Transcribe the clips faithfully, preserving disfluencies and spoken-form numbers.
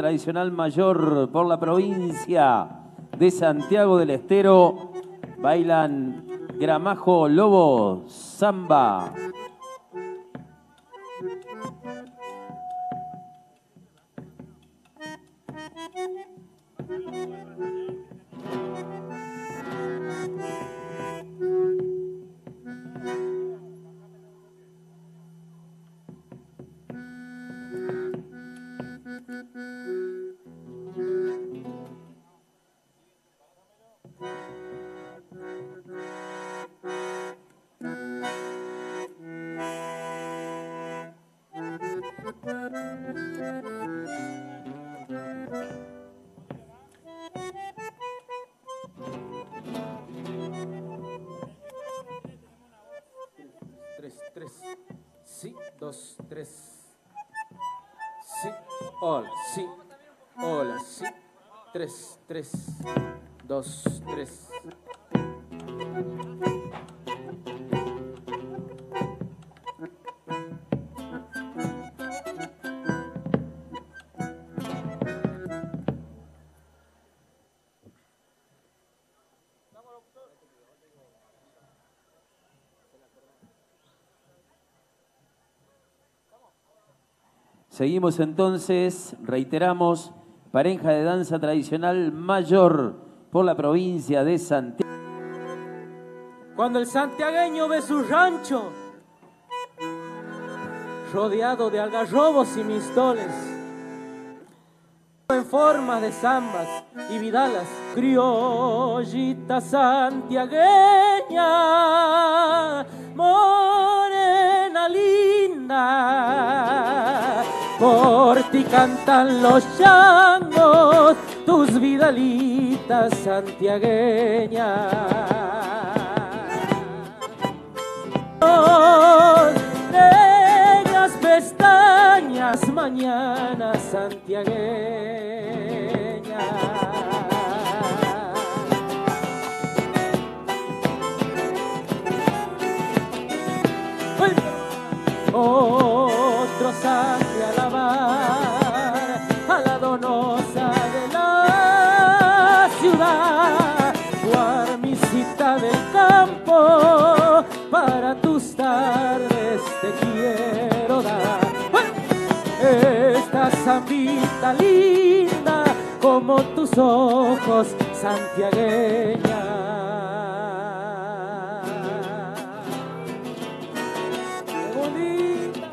tradicional mayor por la provincia de Santiago del Estero. Bailan Gramajo Lobo Samba. Tres, tres, sí, dos, tres, sí, hola, sí, hola, sí, tres, tres, dos, tres. Seguimos entonces, reiteramos, pareja de danza tradicional mayor por la provincia de Santiago. Cuando el santiagueño ve su rancho rodeado de algarrobos y mistoles, en forma de zambas y vidalas, criollita santiagueña, morena linda, por ti cantan los changos, tus vidalitas santiagueñas. Negras pestañas, mañana santiagueña. Otro sangre a lavar a la donosa de la ciudad, guarmisita del campo, para tus tardes te quiero dar esta zambita linda como tus ojos santiagueña. ¡Qué bonita!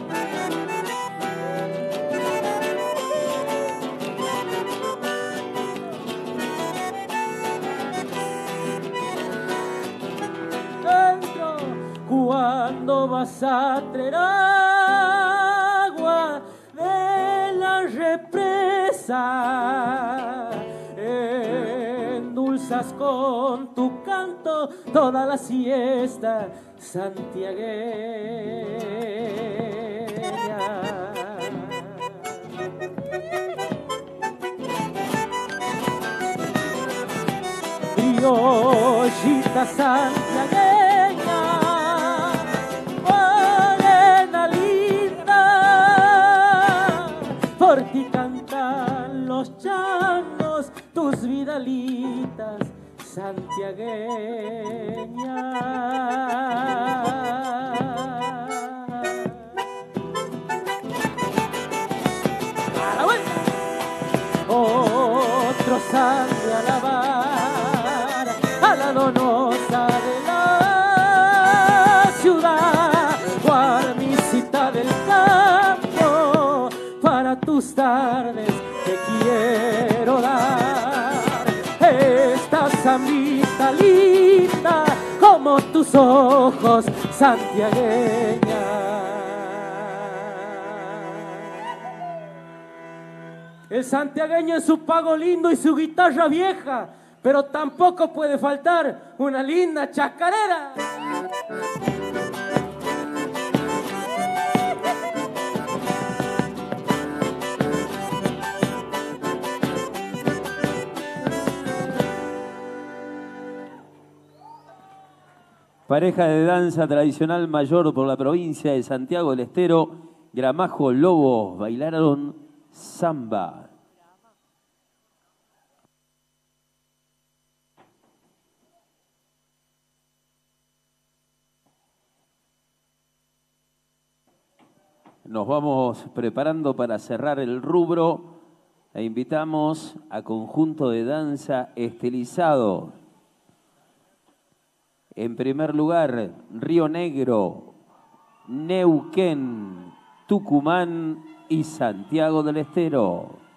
Dentro, ¿cuándo vas a traer agua de la represa? Endulzas con tu canto toda la siesta santiagueña. Criollita santiagueña, morena linda, por ti cantan los changos, tus vidalitas santiagueñas. Otro sangre a lavar a la donosa de la ciudad, guarmisita del campo, para tus tardes te quiero dar esta zambita linda como tus ojos santiagueña. El santiagueño es su pago lindo y su guitarra vieja, pero tampoco puede faltar una linda chacarera. Pareja de danza tradicional mayor por la provincia de Santiago del Estero, Gramajo Lobos bailaron samba. Nos vamos preparando para cerrar el rubro e invitamos a conjunto de danza estilizado. En primer lugar, Río Negro, Neuquén, Tucumán y Santiago del Estero.